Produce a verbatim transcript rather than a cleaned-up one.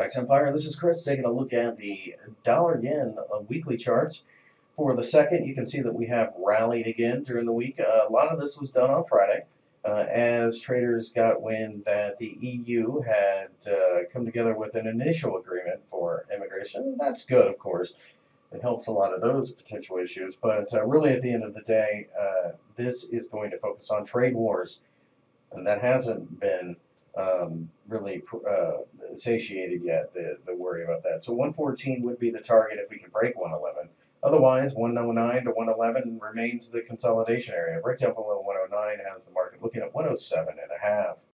Forex Empire. This is Chris taking a look at the dollar yen uh, weekly charts. For the second, you can see that we have rallied again during the week. Uh, a lot of this was done on Friday uh, as traders got wind that the E U had uh, come together with an initial agreement for immigration. That's good, of course. It helps a lot of those potential issues. But uh, really, at the end of the day, uh, this is going to focus on trade wars. And that hasn't been um, really uh, satiated yet, the, the worry about that. So one fourteen would be the target if we can break one eleven. Otherwise, one oh nine to one eleven remains the consolidation area. Breakdown below one oh nine has the market looking at one oh seven and a half.